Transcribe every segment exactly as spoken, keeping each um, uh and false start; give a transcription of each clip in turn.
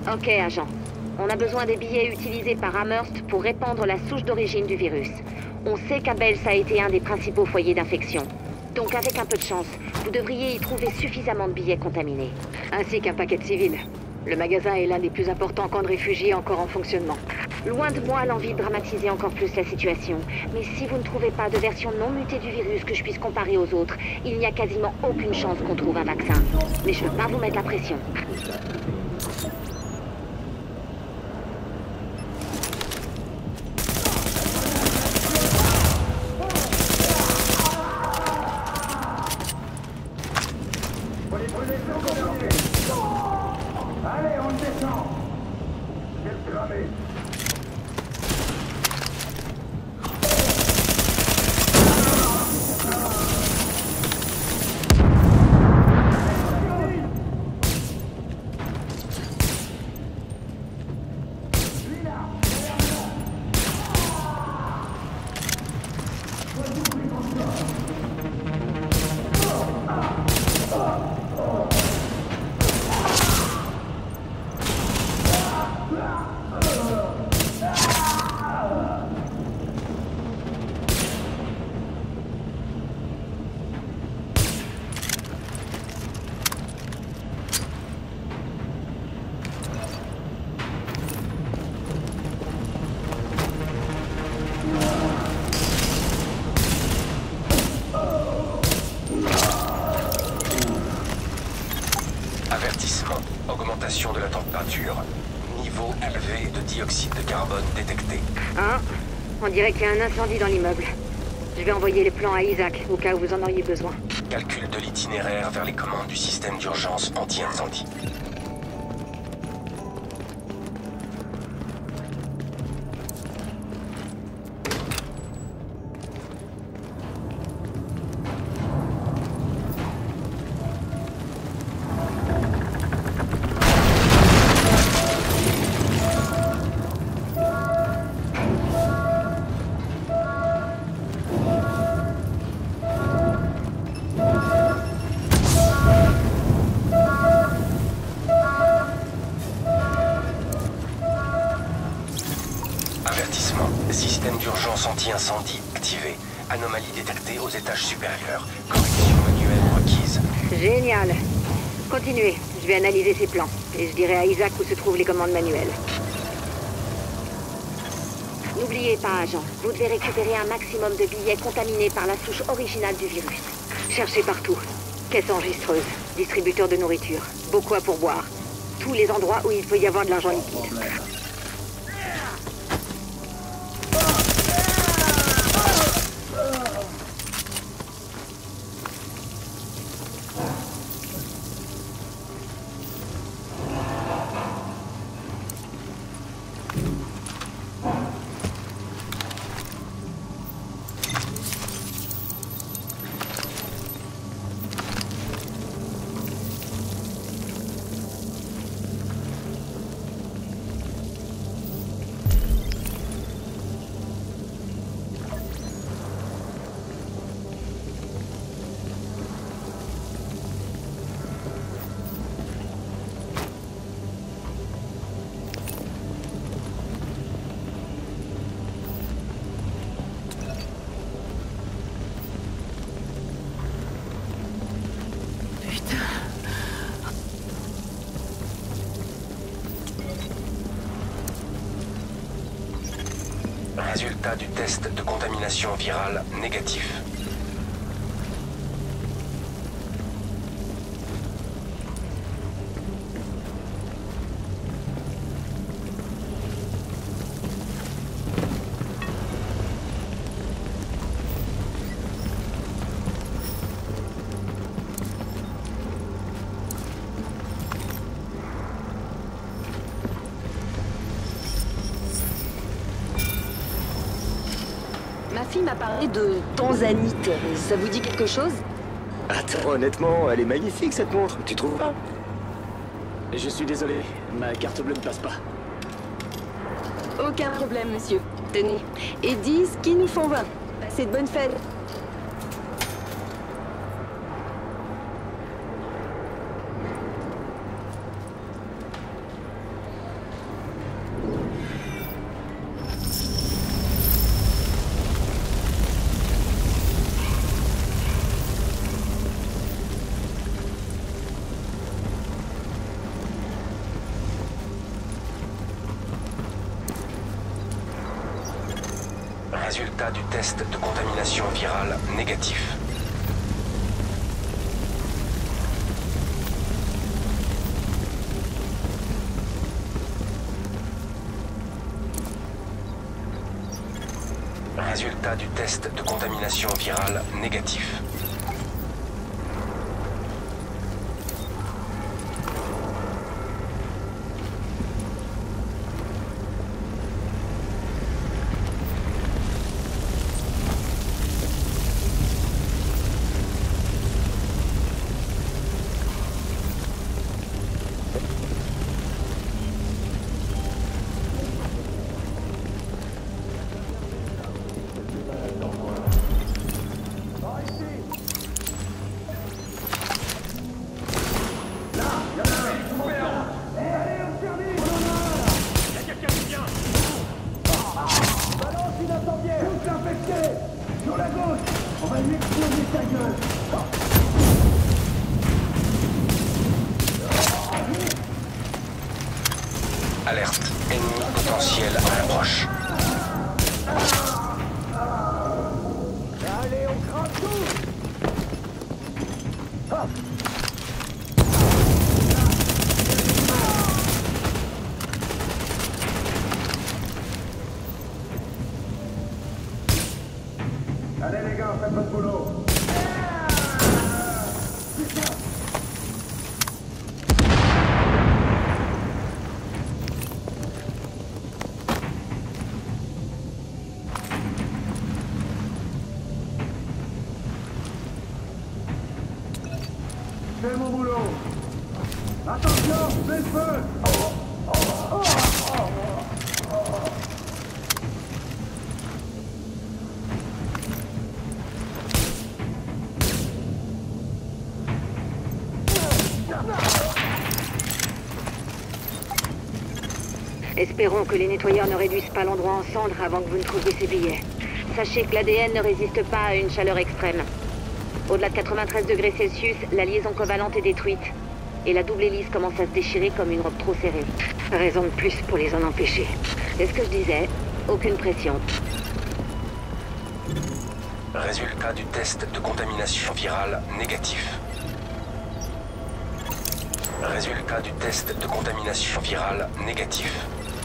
Ok, agent. On a besoin des billets utilisés par Amherst pour répandre la souche d'origine du virus. On sait qu'Abels a été un des principaux foyers d'infection. Donc avec un peu de chance, vous devriez y trouver suffisamment de billets contaminés. Ainsi qu'un paquet de civils. Le magasin est l'un des plus importants camps de réfugiés encore en fonctionnement. Loin de moi l'envie de dramatiser encore plus la situation. Mais si vous ne trouvez pas de version non mutée du virus que je puisse comparer aux autres, il n'y a quasiment aucune chance qu'on trouve un vaccin. Mais je ne veux pas vous mettre la pression. Allez, on descend. Quel cramé. Avertissement. Augmentation de la température. Niveau élevé de dioxyde de carbone détecté. Hein? On dirait qu'il y a un incendie dans l'immeuble. Je vais envoyer les plans à Isaac, au cas où vous en auriez besoin. Calcul de l'itinéraire vers les commandes du système d'urgence anti-incendie. Avertissement. Système d'urgence anti-incendie activé. Anomalie détectée aux étages supérieurs. Correction manuelle requise. Génial. Continuez, je vais analyser ces plans. Et je dirai à Isaac où se trouvent les commandes manuelles. N'oubliez pas, agent, vous devez récupérer un maximum de billets contaminés par la souche originale du virus. Cherchez partout. Caisse enregistreuse, distributeur de nourriture, beaucoup à pourboire. Tous les endroits où il peut y avoir de l'argent liquide. Résultat du test de contamination virale négatif. Ma fille m'a parlé de tanzanite. Ça vous dit quelque chose? Attends, honnêtement, elle est magnifique cette montre, tu trouves pas? Je suis désolé, ma carte bleue ne passe pas. Aucun problème, monsieur. Tenez. Et disent qu'ils nous font vingt. Passez de bonnes fêtes. Résultat du test de contamination virale négatif. Résultat du test de contamination virale négatif. Alerte, ennemi potentiel à l'approche. Allez, on crame tout. Ah. Allez les gars, faites votre boulot. Fais mon boulot. Attention, fais le feu. Espérons que les nettoyeurs ne réduisent pas l'endroit en cendres avant que vous ne trouviez ces billets. Sachez que l'A D N ne résiste pas à une chaleur extrême. Au-delà de quatre-vingt-treize degrés Celsius, la liaison covalente est détruite. Et la double hélice commence à se déchirer comme une robe trop serrée. Raison de plus pour les en empêcher. C'est ce que je disais, aucune pression. Résultat du test de contamination virale négatif. Résultat du test de contamination virale négatif.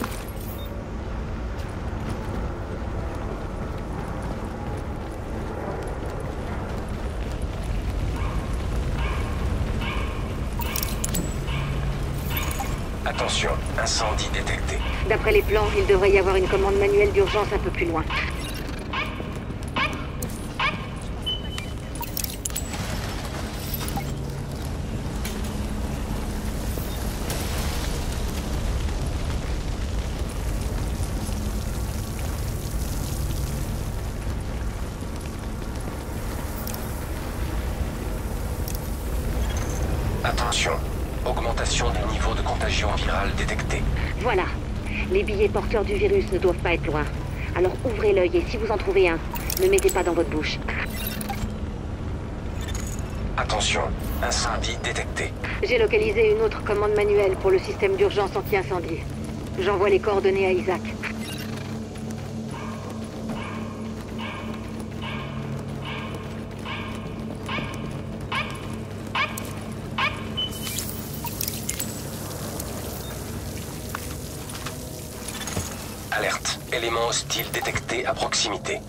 Attention, incendie détecté. D'après les plans, il devrait y avoir une commande manuelle d'urgence un peu plus loin. Attention, augmentation du niveau de contagion virale détecté. Voilà. Les billets porteurs du virus ne doivent pas être loin. Alors ouvrez l'œil et si vous en trouvez un, ne mettez pas dans votre bouche. Attention, incendie détecté. J'ai localisé une autre commande manuelle pour le système d'urgence anti-incendie. J'envoie les coordonnées à Isaac. Alerte, élément hostile détecté à proximité.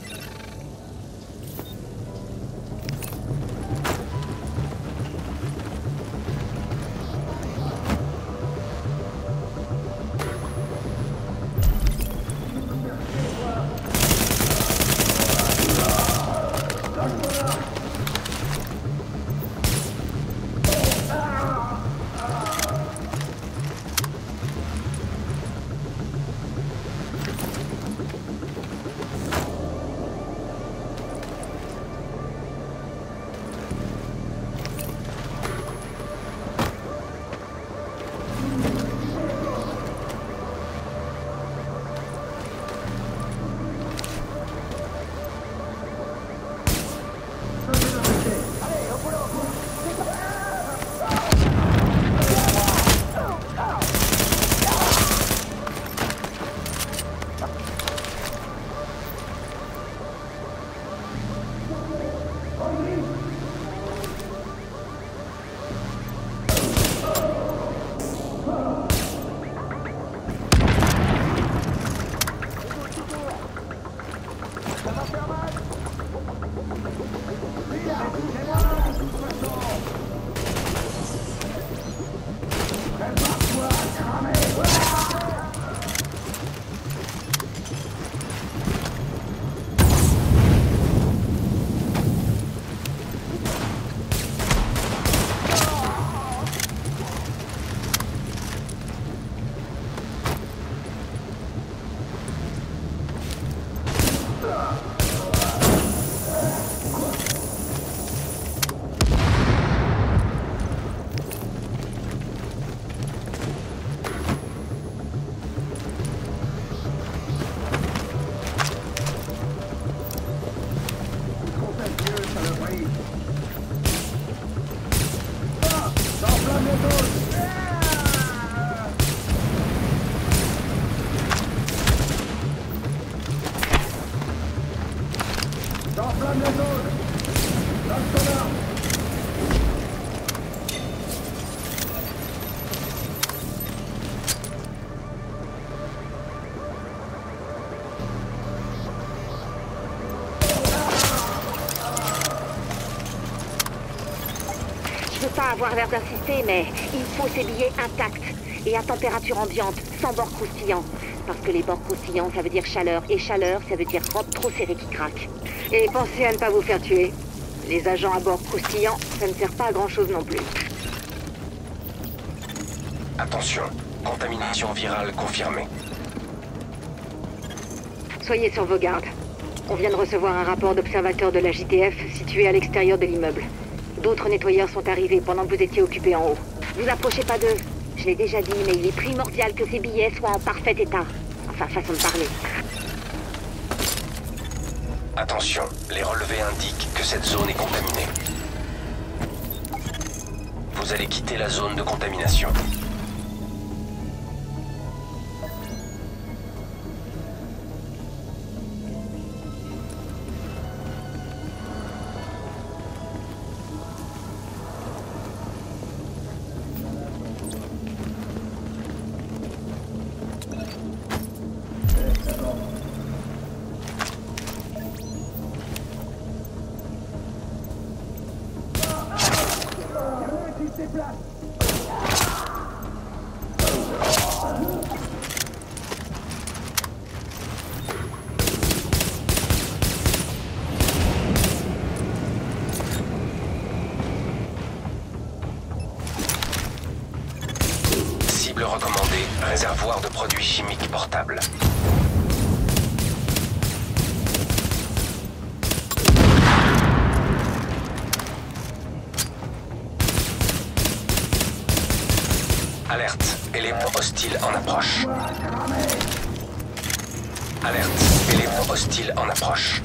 J'enflamme les zones. J'enflamme les zones. Reste là. Je veux pas avoir l'air d'insister, mais il faut ces billets intacts et à température ambiante, sans bord croustillant. Parce que les bords croustillants, ça veut dire chaleur, et chaleur, ça veut dire robe trop serrée qui craque. Et pensez à ne pas vous faire tuer. Les agents à bord croustillants, ça ne sert pas à grand-chose non plus. Attention, contamination virale confirmée. Soyez sur vos gardes. On vient de recevoir un rapport d'observateur de la J T F situé à l'extérieur de l'immeuble. D'autres nettoyeurs sont arrivés pendant que vous étiez occupés en haut. Vous approchez pas d'eux. Je l'ai déjà dit, mais il est primordial que ces billets soient en parfait état. Enfin, façon de parler. Attention, les relevés indiquent que cette zone est contaminée. Vous allez quitter la zone de contamination. Cible recommandée, réservoir de produits chimiques portables. Alerte, élément hostile en approche. Alerte, élément hostile en approche.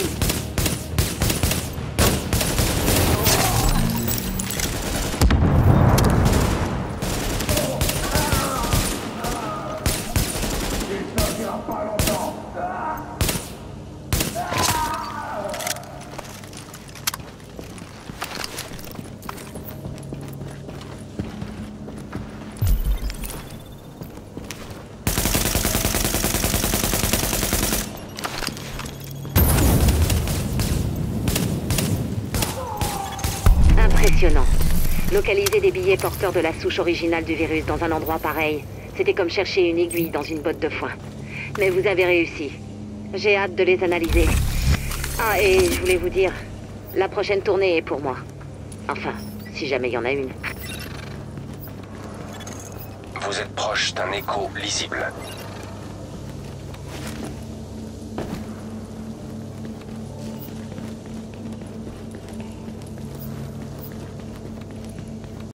Impressionnant. Localiser des billets porteurs de la souche originale du virus dans un endroit pareil, c'était comme chercher une aiguille dans une botte de foin. Mais vous avez réussi. J'ai hâte de les analyser. Ah, et je voulais vous dire, la prochaine tournée est pour moi. Enfin, si jamais il y en a une. Vous êtes proche d'un écho lisible.